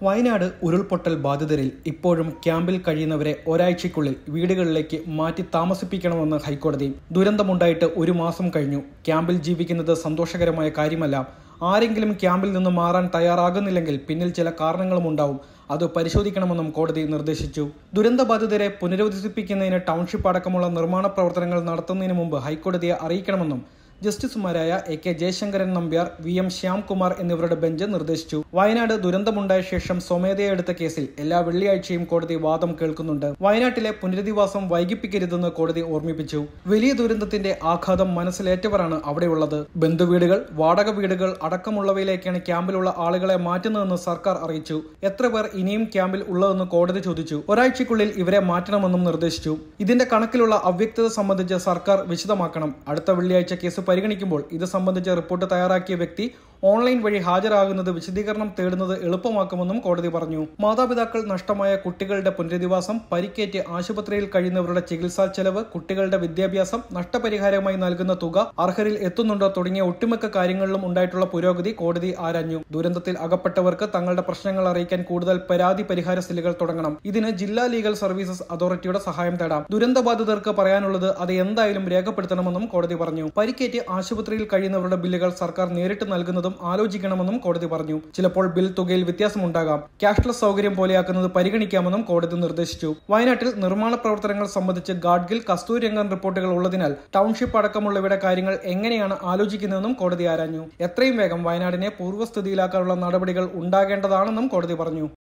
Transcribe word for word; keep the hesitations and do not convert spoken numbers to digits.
വയനാട് ഉരുൾപൊട്ടൽ ബാധിതരിൽ ഇപ്പോഴും ക്യാമ്പിൽ കഴിയുന്നവരെ ഒരാഴ്ചയ്ക്കുള്ളിൽ വീടുകളിലേക്ക് മാറ്റി താമസിപ്പിക്കണമെന്ന് ഹൈക്കോടതി. ദുരന്തമുണ്ടായിട്ട് ഒരു മാസം കഴിഞ്ഞു. ക്യാമ്പിൽ ജീവിക്കുന്നത് സന്തോഷകരമായ കാര്യമല്ല. ആരെങ്കിലും ക്യാമ്പിൽ നിന്ന് മാറാൻ തയ്യാറാകുന്നില്ലെങ്കിൽ പിന്നിൽ ചില കാരണങ്ങളും ഉണ്ടാവും. അത് പരിശോധിക്കണമെന്നും കോടതി നിർദ്ദേശിച്ചു. ദുരന്തബാധിതരെ പുനരധിവസിപ്പിക്കുന്നതിന് ടൗൺഷിപ്പ് അടക്കമുള്ള നിർമ്മാണ പ്രവർത്തനങ്ങൾ നടത്തുന്നതിന് മുമ്പ് ഹൈക്കോടതിയെ അറിയിക്കണമെന്നും ജസ്റ്റിസുമാരായ A K Jayasankaran Nambiar, V M Shyamkumar എന്നിവരുടെ ബെഞ്ച് നിർദ്ദേശിച്ചു. വയനാട് ദുരന്തമുണ്ടായ ശേഷം സ്വമേധയാ എടുത്ത കേസിൽ എല്ലാ വെള്ളിയാഴ്ചയും കോടതി വാദം കേൾക്കുന്നുണ്ട്. വയനാട്ടിലെ പുനരധിവാസം വൈകിപ്പിക്കരുതെന്ന് കോടതി ഓർമ്മിപ്പിച്ചു. വലിയ ദുരന്തത്തിന്റെ ആഘാതം മനസ്സിലേറ്റവരാണ് അവിടെയുള്ളത്. ബന്ധുവീടുകൾ, വാടക വീടുകൾ അടക്കമുള്ളവയിലേക്കാണ് ക്യാമ്പിലുള്ള ആളുകളെ മാറ്റുന്നതെന്ന് സർക്കാർ അറിയിച്ചു. എത്ര പേർ ഇനിയും ക്യാമ്പിൽ ഉള്ളതെന്ന് കോടതി ചോദിച്ചു. ഒരാഴ്ചയ്ക്കുള്ളിൽ ഇവരെ മാറ്റണമെന്നും നിർദ്ദേശിച്ചു. ഇതിന്റെ കണക്കിലുള്ള അവ്യക്തത സംബന്ധിച്ച് സർക്കാർ വിശദമാക്കണം. അടുത്ത വെള്ളിയാഴ്ച കേസ് പരിഗണിക്കുമ്പോൾ ഇത് സംബന്ധിച്ച റിപ്പോർട്ട് തയ്യാറാക്കിയ വ്യക്തി ഓൺലൈൻ വഴി ഹാജരാകുന്നത് വിശദീകരണം തേടുന്നത് എളുപ്പമാക്കുമെന്നും കോടതി പറഞ്ഞു. മാതാപിതാക്കൾ നഷ്ടമായ കുട്ടികളുടെ പുനരധിവാസം, പരിക്കേറ്റ് ആശുപത്രിയിൽ കഴിയുന്നവരുടെ ചികിത്സാ ചെലവ്, കുട്ടികളുടെ വിദ്യാഭ്യാസം, നഷ്ടപരിഹാരമായി നൽകുന്ന തുക അർഹരിൽ എത്തുന്നുണ്ടോ തുടങ്ങിയ ഒട്ടുമിക്ക കാര്യങ്ങളിലും ഉണ്ടായിട്ടുള്ള പുരോഗതി കോടതി ആരാഞ്ഞു. ദുരന്തത്തിൽ അകപ്പെട്ടവർക്ക് തങ്ങളുടെ പ്രശ്നങ്ങൾ അറിയിക്കാൻ കൂടുതൽ പരാതി പരിഹാര സെല്ലുകൾ തുടങ്ങണം. ഇതിന് ജില്ലാ ലീഗൽ സർവീസസ് അതോറിറ്റിയുടെ സഹായം തേടാം. ദുരന്തബാധിതർക്ക് പറയാനുള്ളത് അത് എന്തായാലും രേഖപ്പെടുത്തണമെന്നും കോടതി പറഞ്ഞു. പരിക്കേറ്റ് ആശുപത്രിയിൽ കഴിയുന്നവരുടെ ബില്ലുകൾ സർക്കാർ നേരിട്ട് നൽകുന്നതും ആലോചിക്കണമെന്നും കോടതി പറഞ്ഞു. ചിലപ്പോൾ ബിൽ തുകയിൽ വ്യത്യാസമുണ്ടാകാം. ക്യാഷ്ലെസ് സൗകര്യം പോലെയാക്കുന്നത് പരിഗണിക്കാമെന്നും കോടതി നിർദ്ദേശിച്ചു. വയനാട്ടിൽ നിർമ്മാണ പ്രവർത്തനങ്ങൾ സംബന്ധിച്ച് ഗാഡ്ഗിൽ, കസ്തൂരിരംഗൻ റിപ്പോർട്ടുകൾ ഉള്ളതിനാൽ ടൗൺഷിപ്പ് അടക്കമുള്ളവയുടെ കാര്യങ്ങൾ എങ്ങനെയാണ് ആലോചിക്കുന്നതെന്നും കോടതി ആരാഞ്ഞു. എത്രയും വേഗം വയനാടിനെ പൂർവ്വസ്ഥിതിയിലാക്കാനുള്ള നടപടികൾ ഉണ്ടാകേണ്ടതാണെന്നും കോടതി പറഞ്ഞു.